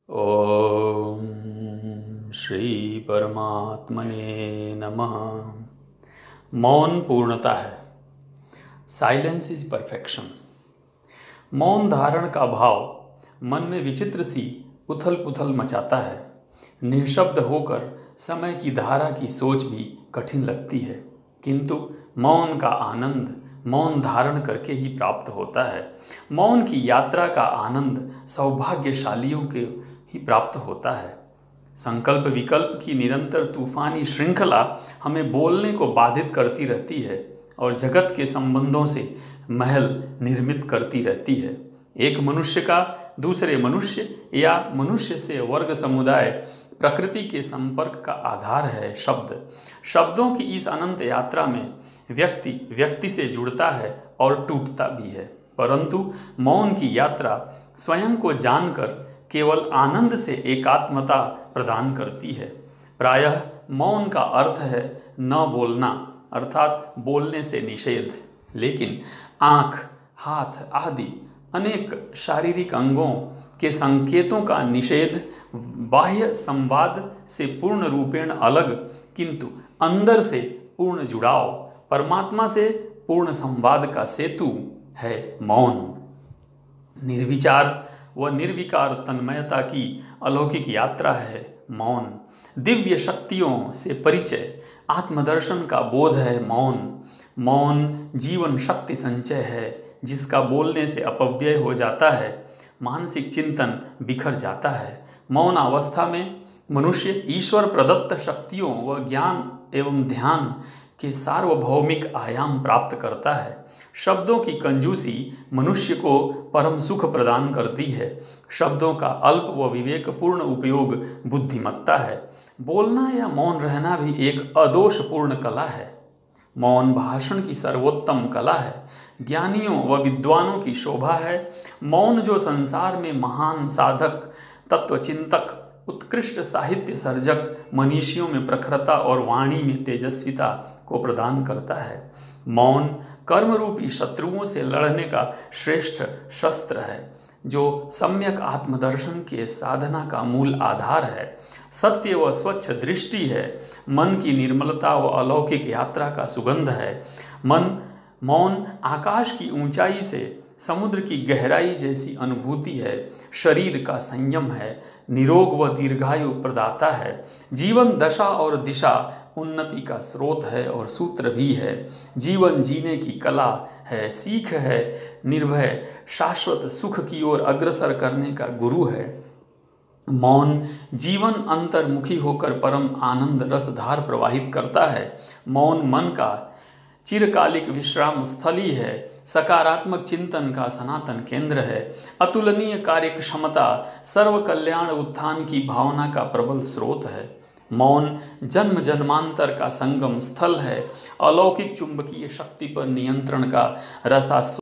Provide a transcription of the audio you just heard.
ओम श्री परमात्मने नमः। मौन पूर्णता है। Silence is perfection. मौन धारण का भाव मन में विचित्र सी उथल पुथल मचाता है। निःशब्द होकर समय की धारा की सोच भी कठिन लगती है, किंतु मौन का आनंद मौन धारण करके ही प्राप्त होता है। मौन की यात्रा का आनंद सौभाग्यशालियों के ही प्राप्त होता है। संकल्प विकल्प की निरंतर तूफानी श्रृंखला हमें बोलने को बाधित करती रहती है और जगत के संबंधों से महल निर्मित करती रहती है। एक मनुष्य का दूसरे मनुष्य या मनुष्य से वर्ग समुदाय प्रकृति के संपर्क का आधार है शब्द। शब्दों की इस अनंत यात्रा में व्यक्ति व्यक्ति से जुड़ता है और टूटता भी है, परंतु मौन की यात्रा स्वयं को जानकर केवल आनंद से एकात्मता प्रदान करती है। प्रायः मौन का अर्थ है न बोलना, अर्थात बोलने से निषेध, लेकिन आँख, हाथ आदि अनेक शारीरिक अंगों के संकेतों का निषेध बाह्य संवाद से पूर्ण रूपेण अलग, किंतु अंदर से पूर्ण जुड़ाव, परमात्मा से पूर्ण संवाद का सेतु है मौन। निर्विचार व निर्विकार तन्मयता की अलौकिक यात्रा है मौन। दिव्य शक्तियों से परिचय, आत्मदर्शन का बोध है मौन। मौन जीवन शक्ति संचय है, जिसका बोलने से अपव्यय हो जाता है, मानसिक चिंतन बिखर जाता है। मौन अवस्था में मनुष्य ईश्वर प्रदत्त शक्तियों व ज्ञान एवं ध्यान के सार्वभौमिक आयाम प्राप्त करता है। शब्दों की कंजूसी मनुष्य को परम सुख प्रदान करती है। शब्दों का अल्प व विवेकपूर्ण उपयोग बुद्धिमत्ता है। बोलना या मौन रहना भी एक अदोषपूर्ण कला है। मौन भाषण की सर्वोत्तम कला है, ज्ञानियों व विद्वानों की शोभा है। मौन जो संसार में महान साधक, तत्वचिंतक, उत्कृष्ट साहित्य सर्जक, मनीषियों में प्रखरता और वाणी में तेजस्विता को प्रदान करता है। मौन कर्म रूपी शत्रुओं से लड़ने का श्रेष्ठ शस्त्र है, जो सम्यक आत्मदर्शन के साधना का मूल आधार है। सत्य व स्वच्छ दृष्टि है, मन की निर्मलता व अलौकिक यात्रा का सुगंध है। मौन आकाश की ऊंचाई से समुद्र की गहराई जैसी अनुभूति है। शरीर का संयम है, निरोग व दीर्घायु प्रदाता है। जीवन दशा और दिशा उन्नति का स्रोत है और सूत्र भी है। जीवन जीने की कला है, सीख है, निर्भय शाश्वत सुख की ओर अग्रसर करने का गुरु है। मौन जीवन अंतर्मुखी होकर परम आनंद रसधार प्रवाहित करता है। मौन मन का चिरकालिक विश्राम स्थली है, सकारात्मक चिंतन का सनातन केंद्र है। अतुलनीय कार्य क्षमता, सर्व कल्याण उत्थान की भावना का प्रबल स्रोत है। मौन जन्म जन्मांतर का संगम स्थल है, अलौकिक चुंबकीय शक्ति पर नियंत्रण का रसा